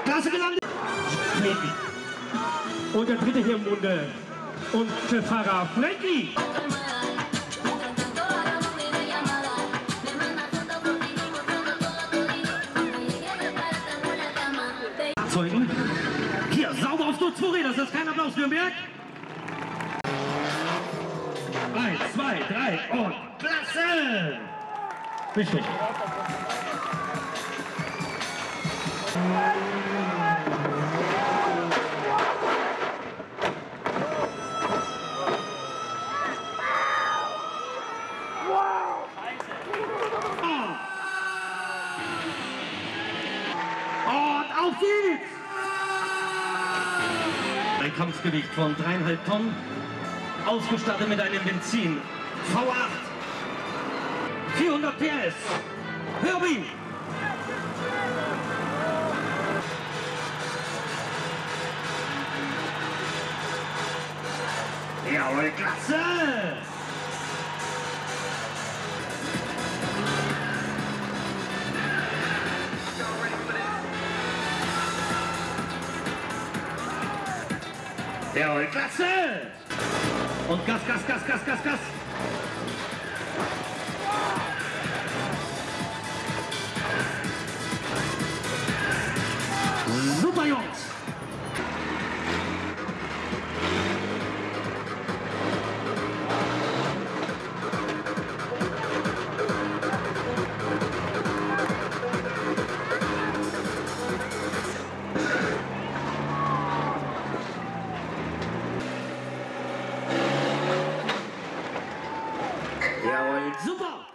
Klasse gelandet. Und der dritte hier im Bunde. Und Fahrer Frankie. Zeugen. Hier, sauber aufs Tor 2 Räder, das ist kein Applaus, Nürnberg. 1, 2, 3 und Klasse! Richtig. Und auf geht's! Ein Kampfgewicht von 3,5 Tonnen, ausgestattet mit einem Benzin V8, 400 PS, Herbie! Jawohl, klasse! Jawohl, klasse! Und Gas, Gas, Gas, Gas, Gas, Gas! Super, Jungs! Jawohl, super!